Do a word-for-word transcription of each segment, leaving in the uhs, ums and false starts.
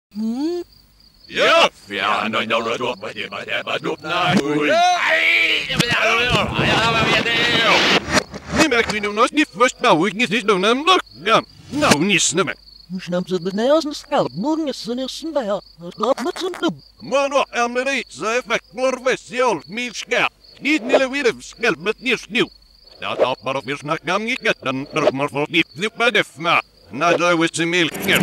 Hmm? Ja, ja, no, no, no, no, but it, but it, but look now. Nimek minun olisi nyt vasta uikin siis no nämä ja no niissä nämä. Snapset de näsen skalp, morgensen er snär. Snapset som dum. Mano ameri så effekt norvesiol milska. Niitä niille videm skalpet niis niu. Ja tappar vi snacka om gikatan normal för nitt nu på defma. Nädä vitsi milken.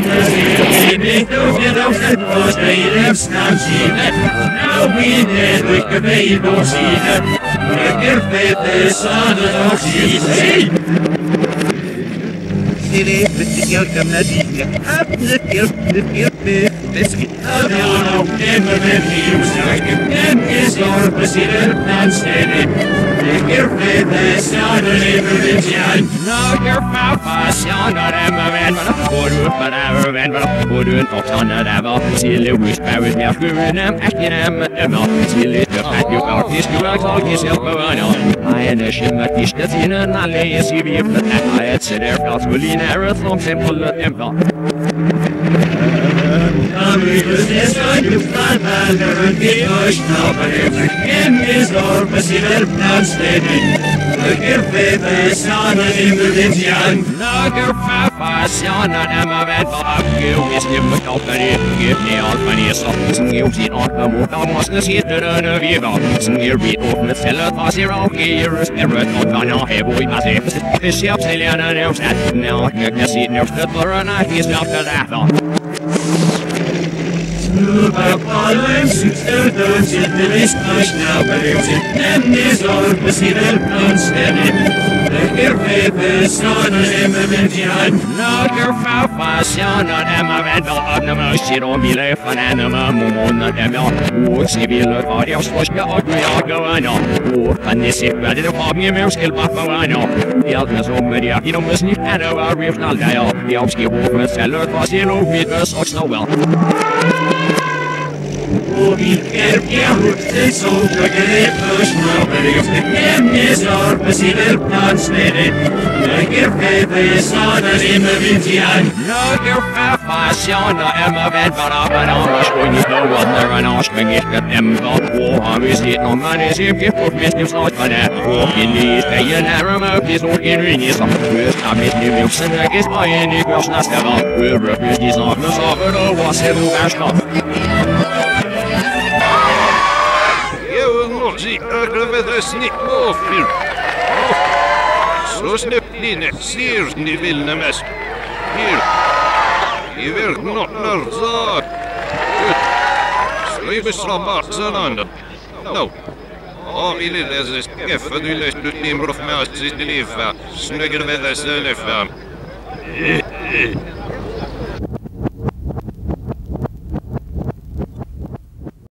Si aggravated snitt offer. Så snöpline ser ni vill mest. Här. I verk nottnar så. Så i besrambar sananda. No. Om vi lille skaffa du löst ut min brofmast sitt liv. Snögger vädra sönefam.